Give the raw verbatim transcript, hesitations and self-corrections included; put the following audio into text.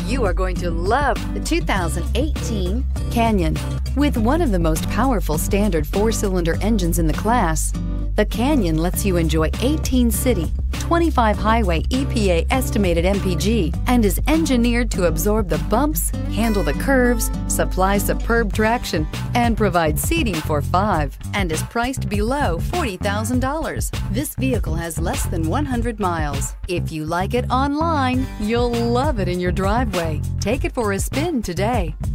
You are going to love the two thousand eighteen Canyon. With one of the most powerful standard four-cylinder engines in the class, the Canyon lets you enjoy eighteen city, twenty-five highway E P A estimated M P G, and is engineered to absorb the bumps, handle the curves, supply superb traction, and provide seating for five, and is priced below forty thousand dollars. This vehicle has less than one hundred miles. If you like it online, you'll love it in your driveway. Take it for a spin today.